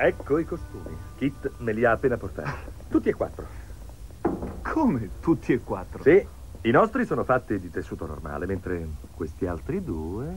Ecco i costumi. Kit me li ha appena portati. Tutti e 4. Come tutti e 4? Sì, i nostri sono fatti di tessuto normale, mentre questi altri 2...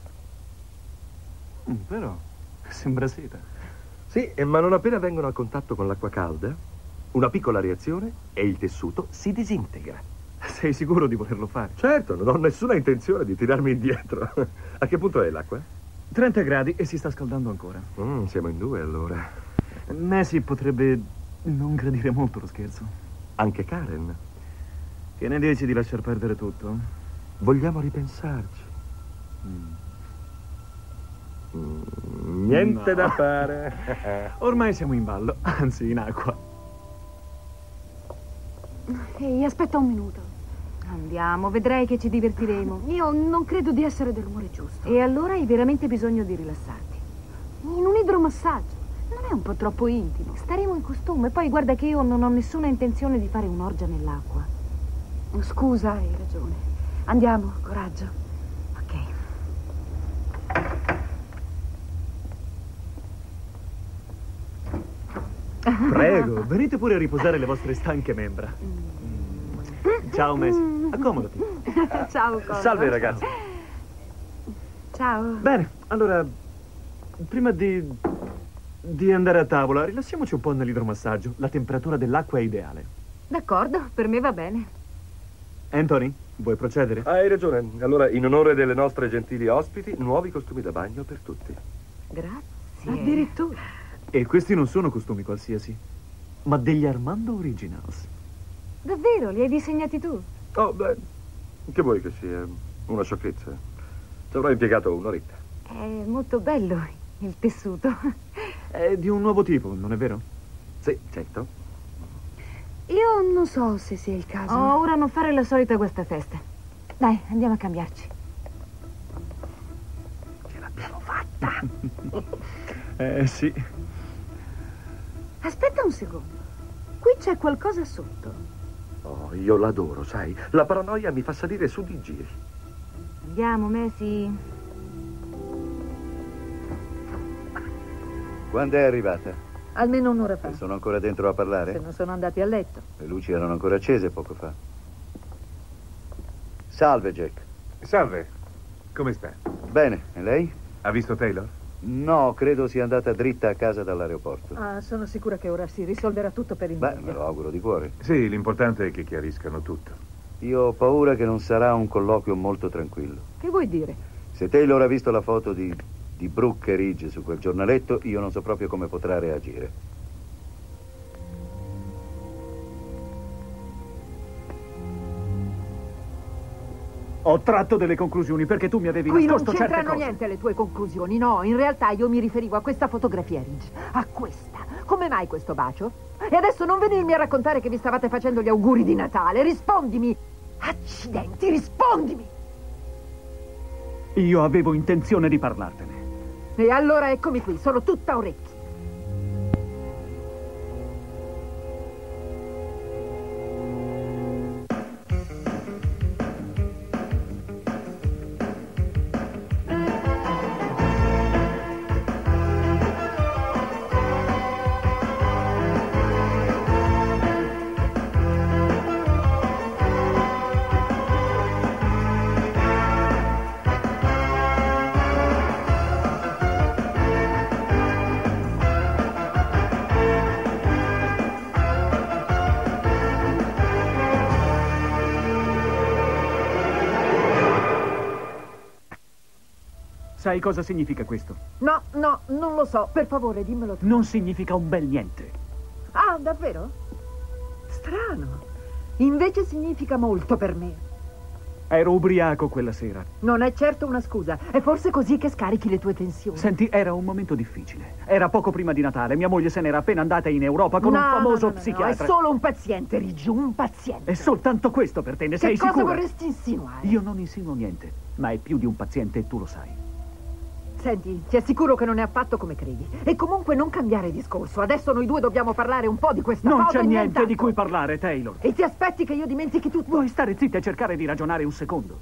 Però sembra seta. Sì, ma non appena vengono a contatto con l'acqua calda, una piccola reazione e il tessuto si disintegra. Sei sicuro di volerlo fare? Certo, non ho nessuna intenzione di tirarmi indietro. A che punto è l'acqua? 30 gradi e si sta scaldando ancora. Siamo in 2 allora. Messi potrebbe non gradire molto lo scherzo. Anche Karen. Che ne dici di lasciar perdere tutto? Vogliamo ripensarci. Niente da fare. Ormai siamo in ballo, anzi in acqua. Ehi, aspetta un minuto. Andiamo, vedrai che ci divertiremo. Io non credo di essere dell'umore giusto. E allora hai veramente bisogno di rilassarti. In un idromassaggio. Non è un po' troppo intimo? Staremo in costume. Poi guarda che io non ho nessuna intenzione di fare un'orgia nell'acqua. Scusa, hai ragione. Andiamo, coraggio. Ok. Prego, venite pure a riposare le vostre stanche membra. Ciao, Messi. Accomodati. Ciao, Cosmo. Salve, ragazzi. Ciao. Bene, allora, prima di andare a tavola, rilassiamoci un po' nell'idromassaggio. La temperatura dell'acqua è ideale. D'accordo, per me va bene. Anthony, vuoi procedere? Hai ragione. Allora, in onore delle nostre gentili ospiti, nuovi costumi da bagno per tutti. Grazie. Addirittura. E questi non sono costumi qualsiasi, ma degli Armando Originals. Davvero? Li hai disegnati tu? Oh, beh, che vuoi che sia? Una sciocchezza. Ci avrò impiegato un'oretta. È molto bello il tessuto. È di un nuovo tipo, non è vero? Sì, certo. Io non so se sia il caso. Oh, ora non fare la solita questa festa. Dai, andiamo a cambiarci. Ce l'abbiamo fatta. Sì. Aspetta un secondo. Qui c'è qualcosa sotto. Oh, io l'adoro, sai. La paranoia mi fa salire su di giri. Andiamo, Messi. Quando è arrivata? Almeno un'ora fa. Sono ancora dentro a parlare? Se non sono andati a letto. Le luci erano ancora accese poco fa. Salve, Jack. Salve. Come sta? Bene, e lei? Ha visto Taylor? No, credo sia andata dritta a casa dall'aeroporto. Ah, sono sicura che ora si risolverà tutto per il Beh, meglio. me lo auguro di cuore. Sì, l'importante è che chiariscano tutto. Io ho paura che non sarà un colloquio molto tranquillo. Che vuoi dire? Se Taylor ha visto la foto di Brooke e Ridge su quel giornaletto, io non so proprio come potrà reagire. Ho tratto delle conclusioni perché tu mi avevi Qui non nascosto certe c'entrano cose. niente le tue conclusioni, no. In realtà io mi riferivo a questa fotografia, Ridge. A questa. Come mai questo bacio? E adesso non venirmi a raccontare che vi stavate facendo gli auguri di Natale. Rispondimi. Accidenti, rispondimi. Io avevo intenzione di parlartene. E allora eccomi qui, sono tutta orecchi. Sai cosa significa questo? No, non lo so. Per favore, dimmelo tu. Non significa un bel niente. Ah, davvero? Strano. Invece significa molto per me. Ero ubriaco quella sera. Non è certo una scusa. È forse così che scarichi le tue tensioni. Senti, era un momento difficile. Era poco prima di Natale. Mia moglie se n'era appena andata in Europa con un famoso psichiatra. È solo un paziente, Ridge, un paziente. È soltanto questo per te, ne sei Che cosa sicura? vorresti insinuare? Io non insinuo niente, ma è più di un paziente e tu lo sai. Senti, ti assicuro che non è affatto come credi. E comunque non cambiare discorso. Adesso noi due dobbiamo parlare un po' di questa Non foto c'è niente inventata. di cui parlare, Taylor. E ti aspetti che io dimentichi tutto? Vuoi stare zitta e cercare di ragionare un secondo?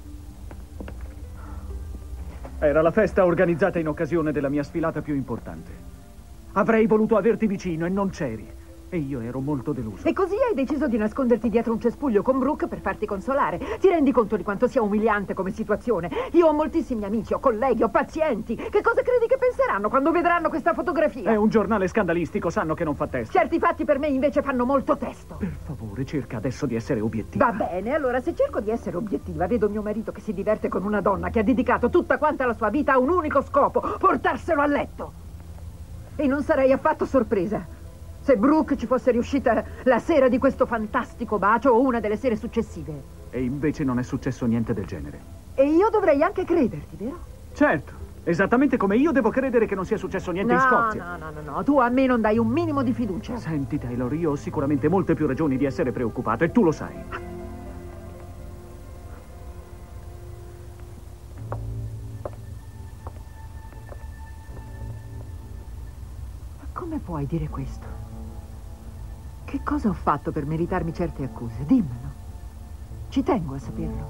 Era la festa organizzata in occasione della mia sfilata più importante. Avrei voluto averti vicino e non c'eri. E io ero molto deluso. E così hai deciso di nasconderti dietro un cespuglio con Brooke per farti consolare. Ti rendi conto di quanto sia umiliante come situazione? Io ho moltissimi amici, ho colleghi, ho pazienti. Che cosa credi che penseranno quando vedranno questa fotografia? È un giornale scandalistico, sanno che non fa testo. Certi fatti per me invece fanno molto testo. Per favore, cerca adesso di essere obiettiva. Va bene, allora se cerco di essere obiettiva, vedo mio marito che si diverte con una donna che ha dedicato tutta quanta la sua vita a un unico scopo, portarselo a letto. E non sarei affatto sorpresa se Brooke ci fosse riuscita la sera di questo fantastico bacio o una delle sere successive. E invece non è successo niente del genere. E io dovrei anche crederti, vero? Certo, esattamente come io devo credere che non sia successo niente in Scozia. No, tu a me non dai un minimo di fiducia. Senti, Taylor, io ho sicuramente molte più ragioni di essere preoccupato e tu lo sai. Ma come puoi dire questo? Che cosa ho fatto per meritarmi certe accuse? Dimmelo. Ci tengo a saperlo.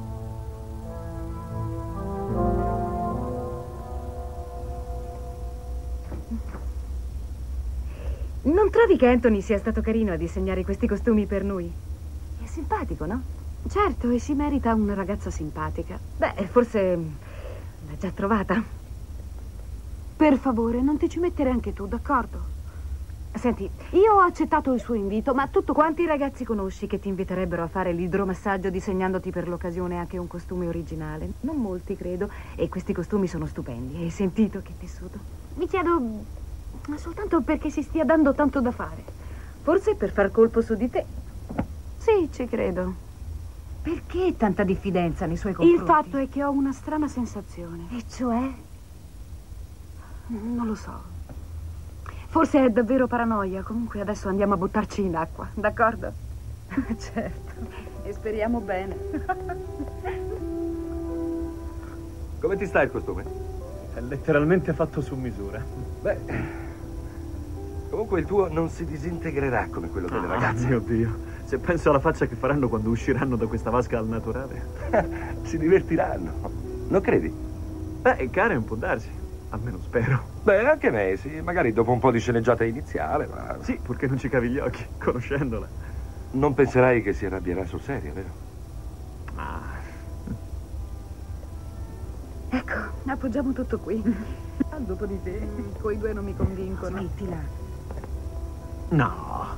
Non trovi che Anthony sia stato carino a disegnare questi costumi per noi? È simpatico, no? Certo, e si merita una ragazza simpatica. Beh, forse l'ha già trovata. Per favore, non ti ci mettere anche tu, d'accordo? Senti, io ho accettato il suo invito, ma quanti ragazzi conosci che ti inviterebbero a fare l'idromassaggio disegnandoti per l'occasione anche un costume originale? Non molti, credo, e questi costumi sono stupendi. Hai sentito che tessuto? Mi chiedo soltanto perché si stia dando tanto da fare. Forse per far colpo su di te. Sì, ci credo. Perché tanta diffidenza nei suoi confronti? Il fatto è che ho una strana sensazione. E cioè? Non lo so. Forse è davvero paranoia. Comunque adesso andiamo a buttarci in acqua, d'accordo? Certo. E speriamo bene. Come ti sta il costume? È letteralmente fatto su misura. Beh, comunque il tuo non si disintegrerà come quello delle ragazze. Mio Dio, se penso alla faccia che faranno quando usciranno da questa vasca al naturale. Si divertiranno, non credi? Beh, Karen può darsi. Almeno spero. Beh, anche me, sì. Magari dopo un po' di sceneggiata iniziale, ma... Sì, purché non ci cavi gli occhi, conoscendola. Non penserai che si arrabbierà sul serio, vero? Ah. Ecco, appoggiamo tutto qui. Dopo di te, quei due non mi convincono. Smettila. No.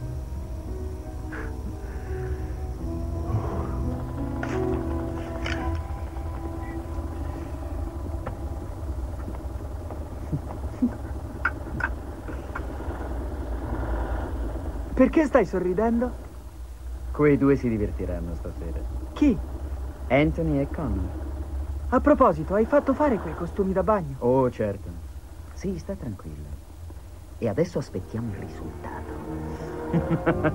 Perché stai sorridendo? Quei due si divertiranno stasera. Chi? Anthony e Connor. A proposito, hai fatto fare quei costumi da bagno? Oh, certo. Sì, sta tranquilla. E adesso aspettiamo il risultato.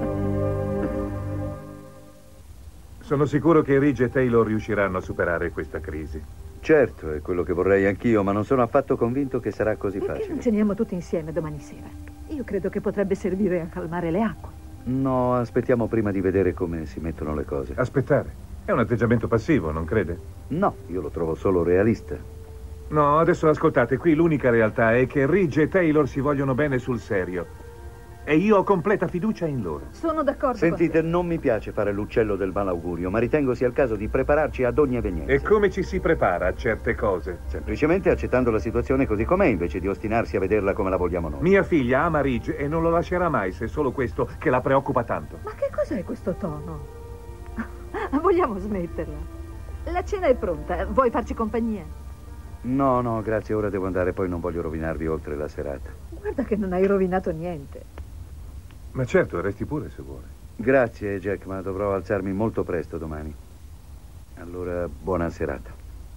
Sono sicuro che Ridge e Taylor riusciranno a superare questa crisi. Certo, è quello che vorrei anch'io, ma non sono affatto convinto che sarà così Perché facile. non ceniamo tutti insieme domani sera? Io credo che potrebbe servire a calmare le acque. No, aspettiamo prima di vedere come si mettono le cose. Aspettare. È un atteggiamento passivo, non crede? No, io lo trovo solo realista. No, adesso ascoltate, qui l'unica realtà è che Ridge e Taylor si vogliono bene sul serio. E io ho completa fiducia in loro. Sono d'accordo Sentite, con te. non mi piace fare l'uccello del malaugurio, ma ritengo sia il caso di prepararci ad ogni evenienza. E come ci si prepara a certe cose? Semplicemente accettando la situazione così com'è, invece di ostinarsi a vederla come la vogliamo noi. Mia figlia ama Ridge e non lo lascerà mai se è solo questo che la preoccupa tanto. Ma che cos'è questo tono? Vogliamo smetterla? La cena è pronta, vuoi farci compagnia? No, grazie, ora devo andare, poi non voglio rovinarvi oltre la serata. Guarda che non hai rovinato niente. Ma certo, resti pure se vuole. Grazie, Jack, ma dovrò alzarmi molto presto domani. Allora, buona serata.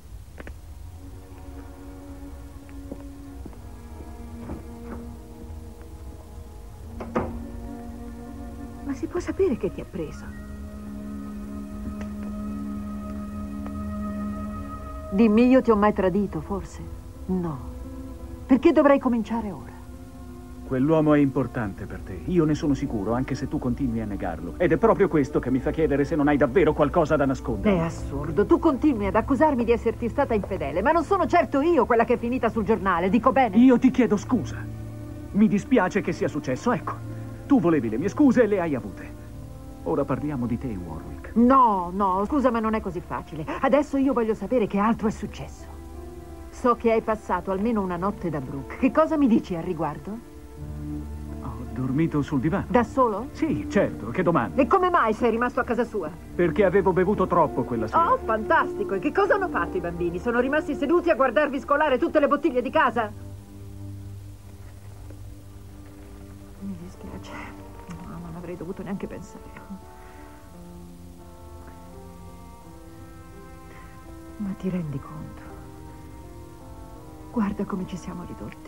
Ma si può sapere che ti ha preso? Dimmi, io ti ho mai tradito, forse? No. Perché dovrei cominciare ora? Quell'uomo è importante per te, io ne sono sicuro, anche se tu continui a negarlo. Ed è proprio questo che mi fa chiedere se non hai davvero qualcosa da nascondere. È assurdo, tu continui ad accusarmi di esserti stata infedele, ma non sono certo io quella che è finita sul giornale, dico bene? Io ti chiedo scusa. Mi dispiace che sia successo, ecco. Tu volevi le mie scuse e le hai avute. Ora parliamo di te, Warwick. No, scusa, ma non è così facile. Adesso io voglio sapere che altro è successo. So che hai passato almeno una notte da Brooke. Che cosa mi dici al riguardo? Ho dormito sul divano. Da solo? Sì, certo, che domanda. E come mai sei rimasto a casa sua? Perché avevo bevuto troppo quella sera. Oh, fantastico! E che cosa hanno fatto i bambini? Sono rimasti seduti a guardarvi scolare tutte le bottiglie di casa? Mi dispiace. No, non avrei dovuto neanche pensarlo. Ma ti rendi conto? Guarda come ci siamo ridotti.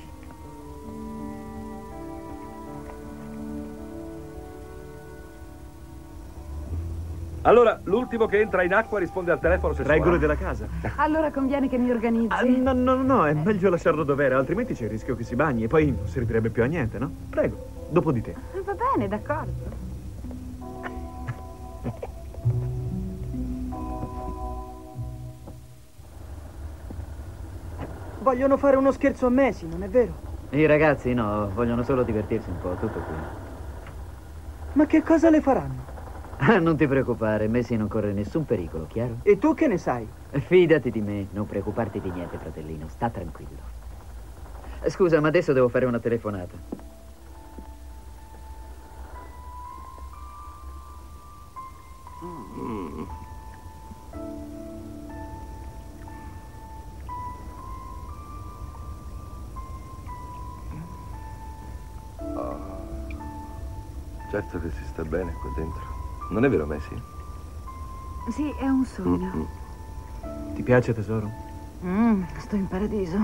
Allora, l'ultimo che entra in acqua risponde al telefono sessuale. Regole della casa. Allora conviene che mi organizzi. No, è meglio lasciarlo dov'era, altrimenti c'è il rischio che si bagni e poi non servirebbe più a niente, no? Prego, dopo di te. Va bene, d'accordo. Vogliono fare uno scherzo a Messi, non è vero? I ragazzi no, vogliono solo divertirsi un po', tutto qui. Ma che cosa le faranno? Non ti preoccupare, Messi non corre nessun pericolo, chiaro? E tu che ne sai? Fidati di me, non preoccuparti di niente, fratellino, sta tranquillo. Scusa, ma adesso devo fare una telefonata. Certo che si sta bene qua dentro. Non è vero, Messi? Sì, è un sogno. Ti piace, tesoro? Sto in paradiso.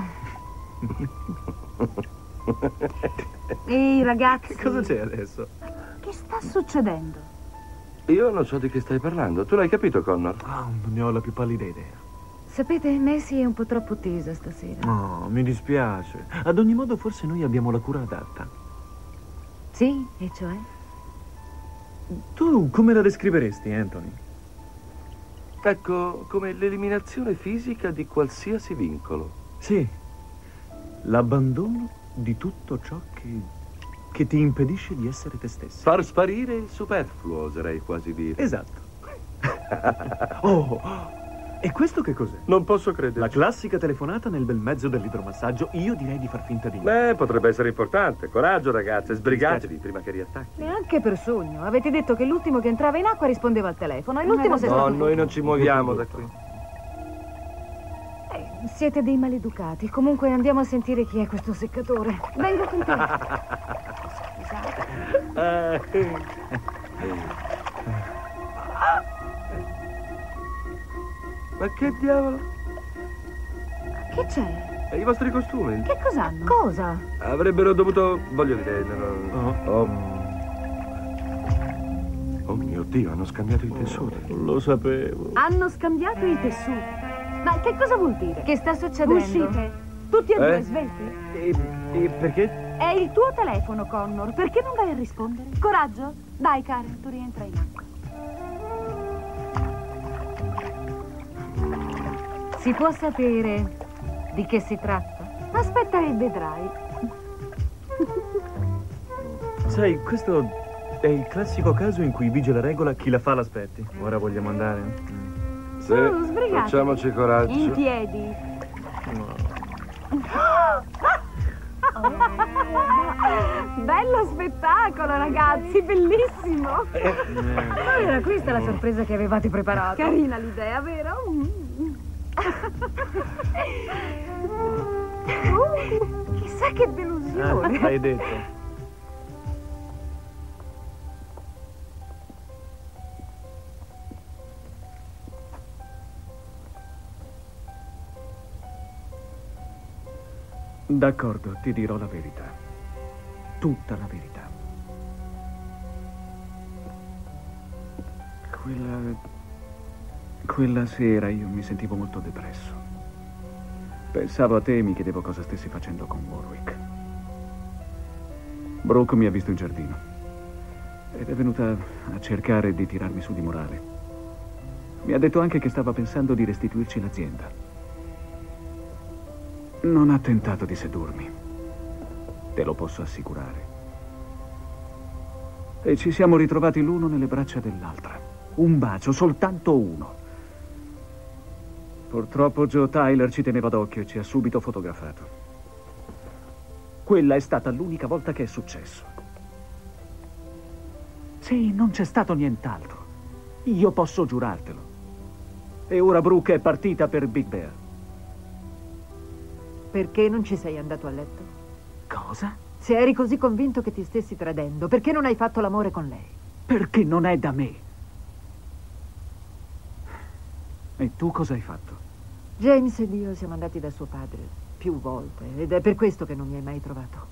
Ehi, ragazzi. Che cosa c'è adesso? Che sta succedendo? Io non so di che stai parlando. Tu l'hai capito, Connor? Non ne ho la più pallida idea. Sapete, Messi è un po' troppo tesa stasera. No, mi dispiace. Ad ogni modo, forse noi abbiamo la cura adatta. Sì, e cioè? Tu come la descriveresti, Anthony? Ecco, come l'eliminazione fisica di qualsiasi vincolo. Sì, l'abbandono di tutto ciò che ti impedisce di essere te stesso. Far sparire il superfluo, oserei quasi dire. Esatto. Oh, e questo che cos'è? Non posso credere. La classica telefonata nel bel mezzo dell'idromassaggio. Io direi di far finta di niente. Beh, potrebbe essere importante. Coraggio, ragazze, sbrigatevi prima che riattacchi. Neanche per sogno. Avete detto che l'ultimo che entrava in acqua rispondeva al telefono e l'ultimo si è No, stato... noi non ci muoviamo da qui. Siete dei maleducati. Comunque andiamo a sentire chi è questo seccatore. Vengo con te. Ma che diavolo? Che c'è? I vostri costumi? Che cos'hanno? Cosa? Avrebbero dovuto... voglio dire... Oh mio Dio, hanno scambiato i tessuti. Lo sapevo. Hanno scambiato i tessuti. Ma che cosa vuol dire? Che sta succedendo? Uscite. Tutti e due svelti. E perché? È il tuo telefono, Connor. Perché non vai a rispondere? Coraggio? Dai, Karen, tu rientra in acqua. Si può sapere di che si tratta? Aspetta e vedrai. Sai, questo è il classico caso in cui vige la regola chi la fa l'aspetti. Ora vogliamo andare? Sì, sbrigati. facciamoci coraggio. In piedi. Bello spettacolo, ragazzi, bellissimo. Era questa la sorpresa che avevate preparato. Carina l'idea, vero? Chissà che delusione. Hai detto. D'accordo, ti dirò la verità. Tutta la verità. Quella sera io mi sentivo molto depresso. Pensavo a te e mi chiedevo cosa stessi facendo con Warwick. Brooke mi ha visto in giardino ed è venuta a cercare di tirarmi su di morale. Mi ha detto anche che stava pensando di restituirci l'azienda. Non ha tentato di sedurmi. te lo posso assicurare. E ci siamo ritrovati l'uno nelle braccia dell'altra. Un bacio, soltanto uno. Purtroppo Joe Tyler ci teneva d'occhio e ci ha subito fotografato. Quella è stata l'unica volta che è successo. Sì, non c'è stato nient'altro. Io posso giurartelo. E ora Brooke è partita per Big Bear. Perché non ci sei andato a letto? Cosa? Se eri così convinto che ti stessi tradendo, perché non hai fatto l'amore con lei? Perché non è da me. E tu cosa hai fatto? James ed io siamo andati da suo padre più volte ed è per questo che non mi hai mai trovato.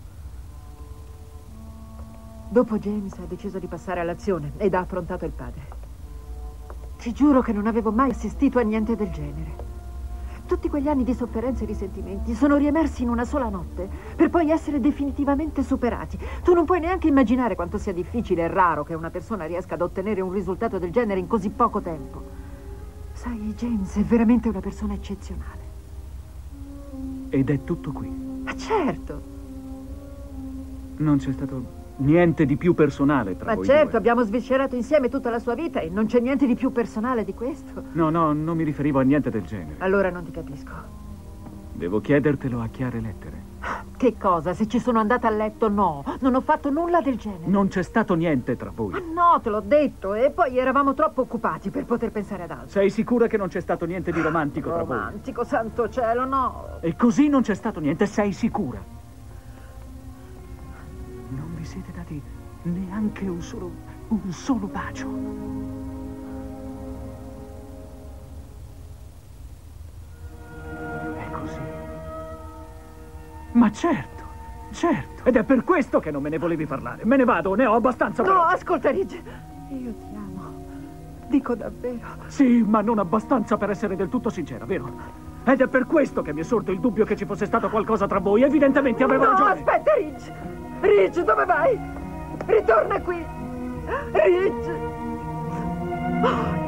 Dopo James ha deciso di passare all'azione ed ha affrontato il padre. Ti giuro che non avevo mai assistito a niente del genere. Tutti quegli anni di sofferenze e risentimenti sono riemersi in una sola notte per poi essere definitivamente superati. Tu non puoi neanche immaginare quanto sia difficile e raro che una persona riesca ad ottenere un risultato del genere in così poco tempo. Sai, James è veramente una persona eccezionale. Ed è tutto qui. Ma certo! Non c'è stato niente di più personale tra voi certo, due. abbiamo sviscerato insieme tutta la sua vita e non c'è niente di più personale di questo. No, non mi riferivo a niente del genere. Allora non ti capisco. Devo chiedertelo a chiare lettere. Che cosa? Se ci sono andata a letto, no. Non ho fatto nulla del genere. Non c'è stato niente tra voi. Ma no, te l'ho detto. E poi eravamo troppo occupati per poter pensare ad altro. Sei sicura che non c'è stato niente di romantico tra voi? Romantico, santo cielo, no. E così non c'è stato niente, sei sicura? Non vi siete dati neanche un solo bacio? È così? Ma certo, certo. Ed è per questo che non me ne volevi parlare. Me ne vado, ne ho abbastanza. No, ascolta, Ridge. Io ti amo. Dico davvero. Sì, ma non abbastanza per essere del tutto sincera, vero? Ed è per questo che mi è sorto il dubbio che ci fosse stato qualcosa tra voi. Evidentemente avevo ragione. No, aspetta, Ridge. Ridge, dove vai? Ritorna qui. Ridge.